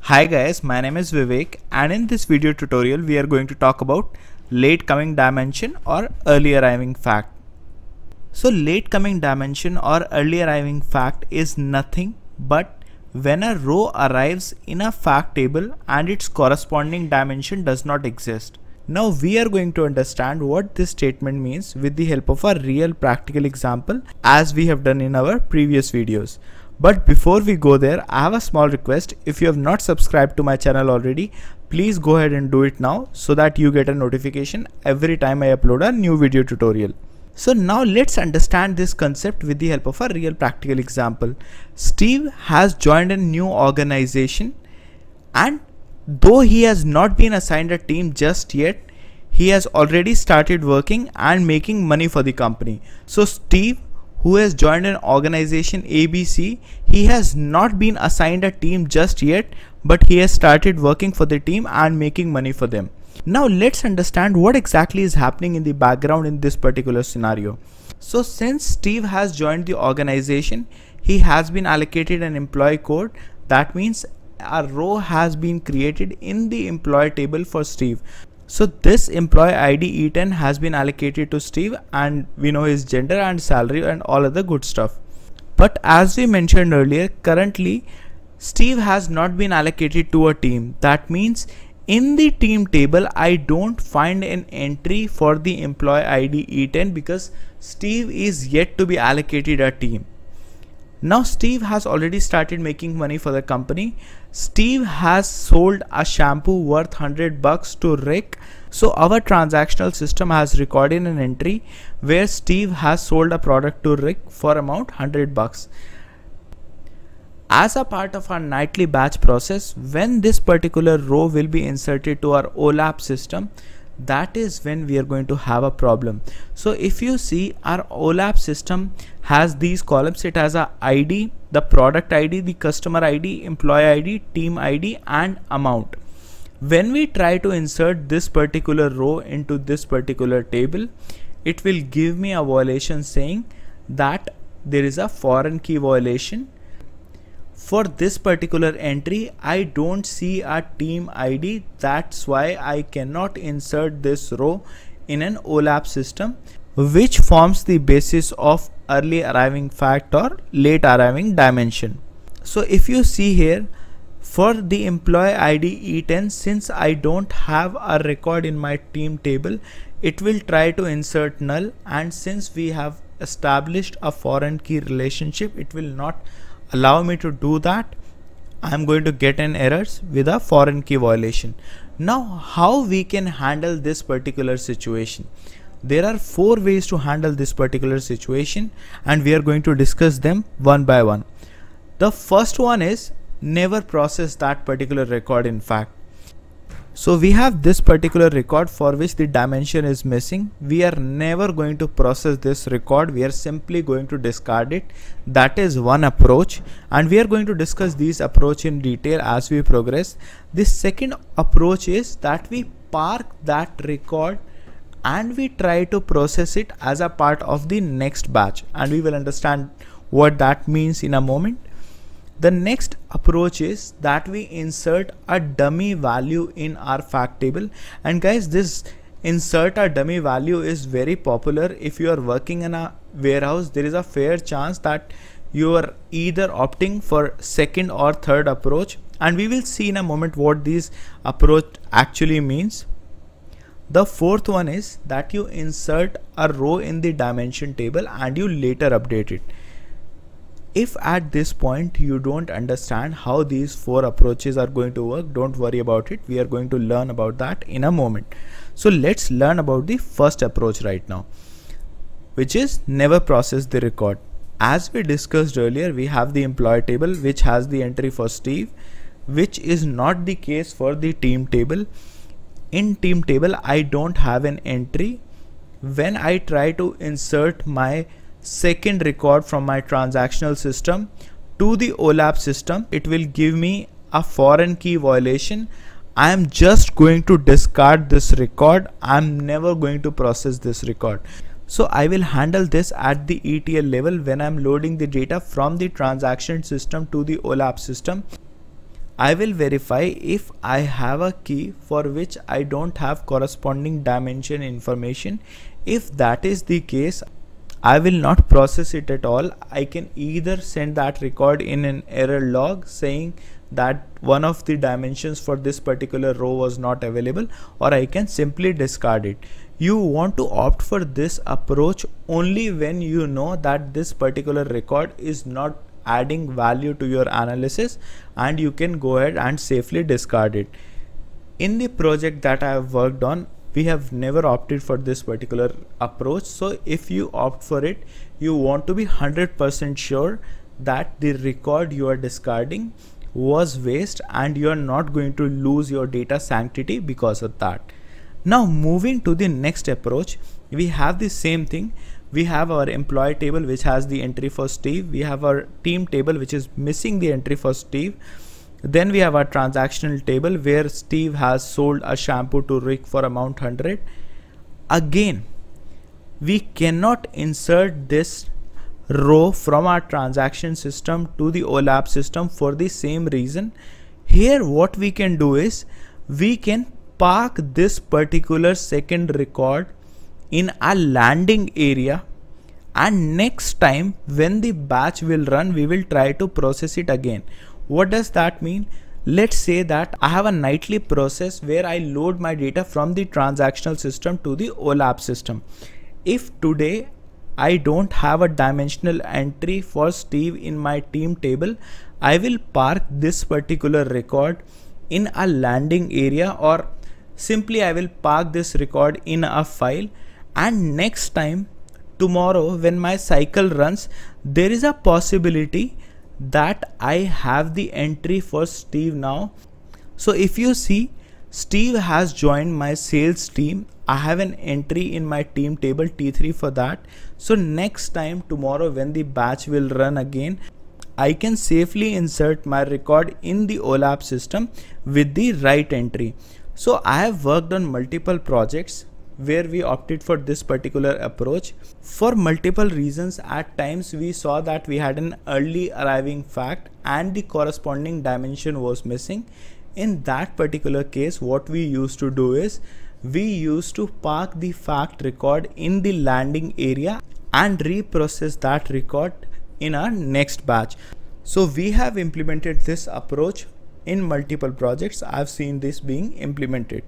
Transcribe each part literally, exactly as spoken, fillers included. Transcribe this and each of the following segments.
Hi guys, my name is Vivek, and in this video tutorial we are going to talk about late coming dimension or early arriving fact. So late coming dimension or early arriving fact is nothing but when a row arrives in a fact table and its corresponding dimension does not exist. Now we are going to understand what this statement means with the help of a real practical example as we have done in our previous videos. But before we go there, I have a small request. If you have not subscribed to my channel already, please go ahead and do it now so that you get a notification every time I upload a new video tutorial. So now let's understand this concept with the help of a real practical example. Steve has joined a new organization, and though he has not been assigned a team just yet, he has already started working and making money for the company. So Steve, who has joined an organization A B C, he has not been assigned a team just yet, but he has started working for the team and making money for them. Now let's understand what exactly is happening in the background in this particular scenario. So since Steve has joined the organization, he has been allocated an employee code. That means a row has been created in the employee table for Steve. So this employee I D E ten has been allocated to Steve, and we know his gender and salary and all other good stuff. But as we mentioned earlier, currently Steve has not been allocated to a team. That means in the team table I don't find an entry for the employee I D E ten because Steve is yet to be allocated a team. Now Steve has already started making money for the company. Steve has sold a shampoo worth one hundred bucks to Rick. So our transactional system has recorded an entry where Steve has sold a product to Rick for amount one hundred bucks. As a part of our nightly batch process, when this particular row will be inserted to our O L A P system, that is when we are going to have a problem. So if you see, our O L A P system has these columns. It has a I D, the product I D, the customer I D, employee I D, team I D and amount. When we try to insert this particular row into this particular table, it will give me a violation saying that there is a foreign key violation. For this particular entry, I don't see a team I D. That's why I cannot insert this row in an O L A P system, which forms the basis of early arriving fact or late arriving dimension. So if you see here, for the employee I D E ten, since I don't have a record in my team table, it will try to insert null, and since we have established a foreign key relationship, it will not allow me to do that. I'm going to get an errors with a foreign key violation. Now how we can handle this particular situation? There are four ways to handle this particular situation, and we are going to discuss them one by one. The first one is never process that particular record in fact. So we have this particular record for which the dimension is missing. We are never going to process this record. We are simply going to discard it. That is one approach, and we are going to discuss these approach in detail as we progress. The second approach is that we park that record and we try to process it as a part of the next batch, and we will understand what that means in a moment. The next approach is that we insert a dummy value in our fact table. And guys, this insert a dummy value is very popular. If you are working in a warehouse, there is a fair chance that you are either opting for second or third approach, and we will see in a moment what this approach actually means. The fourth one is that you insert a row in the dimension table and you later update it. If at this point you don't understand how these four approaches are going to work, don't worry about it. We are going to learn about that in a moment. So let's learn about the first approach right now, which is never process the record. As we discussed earlier, we have the employee table which has the entry for Steve, which is not the case for the team table. In team table, I don't have an entry. When I try to insert my second record from my transactional system to the O L A P system, it will give me a foreign key violation. I am just going to discard this record. I'm never going to process this record. So I will handle this at the E T L level when I'm loading the data from the transaction system to the O L A P system. I will verify if I have a key for which I don't have corresponding dimension information. If that is the case, I will not process it at all. I can either send that record in an error log saying that one of the dimensions for this particular row was not available, or I can simply discard it. You want to opt for this approach only when you know that this particular record is not adding value to your analysis, and you can go ahead and safely discard it. In the project that I have worked on, we have never opted for this particular approach. So if you opt for it, you want to be one hundred percent sure that the record you are discarding was waste and you are not going to lose your data sanctity because of that. Now moving to the next approach, we have the same thing. We have our employee table which has the entry for Steve. We have our team table which is missing the entry for Steve. Then we have our transactional table where Steve has sold a shampoo to Rick for amount one hundred. Again, we cannot insert this row from our transaction system to the O L A P system for the same reason. Here what we can do is we can park this particular second record in a landing area, and next time when the batch will run, we will try to process it again. What does that mean? Let's say that I have a nightly process where I load my data from the transactional system to the O L A P system. If today I don't have a dimensional entry for Steve in my team table, I will park this particular record in a landing area, or simply I will park this record in a file, and next time tomorrow when my cycle runs, there is a possibility that I have the entry for Steve now. So if you see, Steve has joined my sales team. I have an entry in my team table T three for that. So next time tomorrow when the batch will run again, I can safely insert my record in the O L A P system with the right entry. So I have worked on multiple projects where we opted for this particular approach. For multiple reasons, at times we saw that we had an early arriving fact and the corresponding dimension was missing. In that particular case, what we used to do is we used to park the fact record in the landing area and reprocess that record in our next batch. So we have implemented this approach in multiple projects. I've seen this being implemented.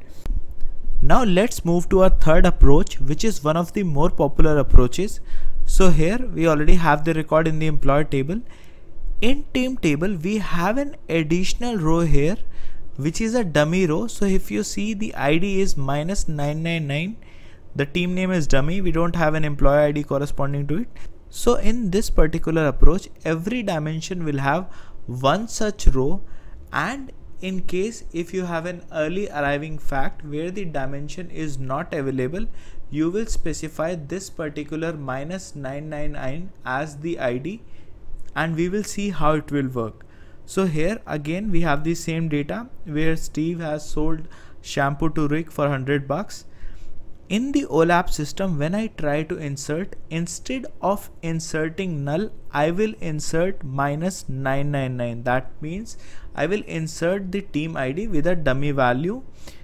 Now let's move to our third approach, which is one of the more popular approaches. So here we already have the record in the employee table. In team table, we have an additional row here, which is a dummy row. So if you see, the I D is minus nine nine nine. The team name is dummy. We don't have an employee I D corresponding to it. So in this particular approach, every dimension will have one such row, and in case if you have an early arriving fact where the dimension is not available, you will specify this particular minus nine nine nine as the I D, and we will see how it will work. So here again we have the same data where Steve has sold shampoo to Rick for one hundred bucks. In the O L A P system, when I try to insert, instead of inserting null, I will insert minus nine nine nine. That means I will insert the team I D with a dummy value.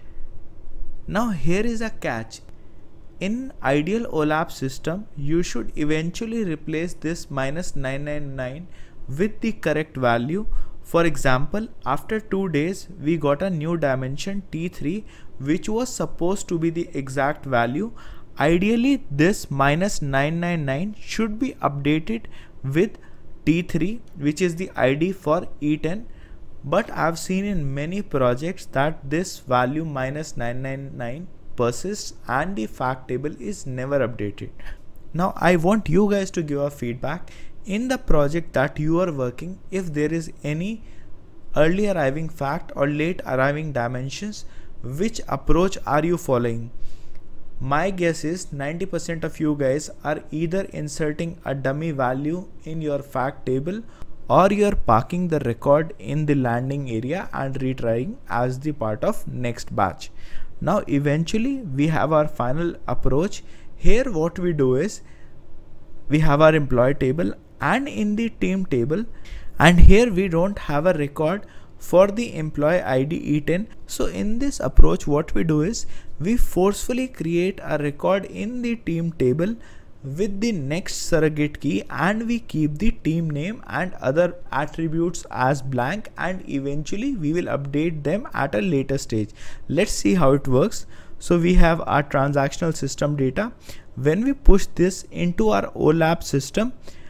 Now here is a catch. In ideal O L A P system, you should eventually replace this minus nine nine nine with the correct value. For example, after two days, we got a new dimension T three, which was supposed to be the exact value. Ideally, this minus nine nine nine should be updated with T three, which is the I D for E ten. But I've seen in many projects that this value minus nine nine nine persists and the fact table is never updated. Now I want you guys to give a feedback. In the project that you are working, if there is any early arriving fact or late arriving dimensions, which approach are you following? My guess is ninety percent of you guys are either inserting a dummy value in your fact table, or you're parking the record in the landing area and retrying as the part of next batch. Now eventually we have our final approach. Here what we do is we have our employee table and in the team table, and here we don't have a record for the employee I D E ten. So in this approach, what we do is we forcefully create a record in the team table with the next surrogate key, and we keep the team name and other attributes as blank, and eventually we will update them at a later stage. Let's see how it works. So we have our transactional system data. When we push this into our O L A P system,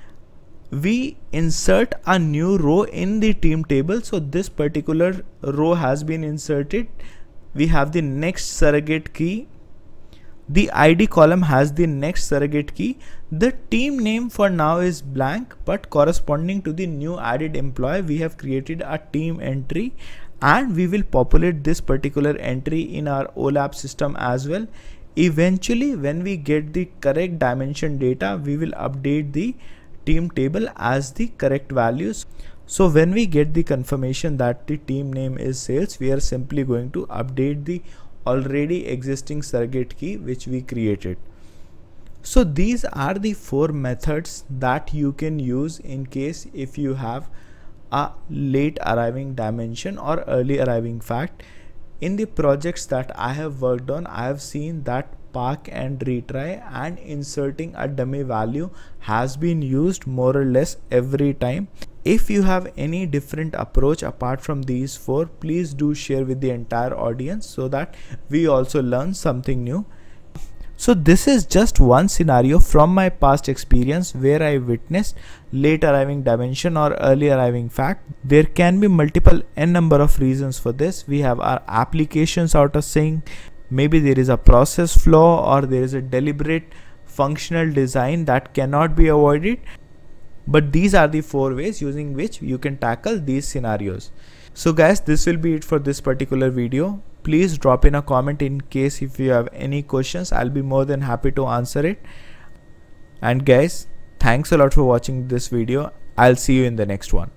we insert a new row in the team table. So this particular row has been inserted. We have the next surrogate key. The I D column has the next surrogate key. The team name for now is blank, but corresponding to the new added employee, we have created a team entry, and we will populate this particular entry in our O L A P system as well. Eventually, when we get the correct dimension data, we will update the team table as the correct values. So when we get the confirmation that the team name is sales, we are simply going to update the already existing surrogate key which we created. So these are the four methods that you can use in case if you have a late arriving dimension or early arriving fact. In the projects that I have worked on, I have seen that park and retry and inserting a dummy value has been used more or less every time. If you have any different approach apart from these four, please do share with the entire audience so that we also learn something new. So this is just one scenario from my past experience where I witnessed late arriving dimension or early arriving fact. There can be multiple n number of reasons for this. We have our applications out of sync. Maybe there is a process flaw, or there is a deliberate functional design that cannot be avoided. But these are the four ways using which you can tackle these scenarios. So guys, this will be it for this particular video. Please drop in a comment in case if you have any questions. I'll be more than happy to answer it. And guys, thanks a lot for watching this video. I'll see you in the next one.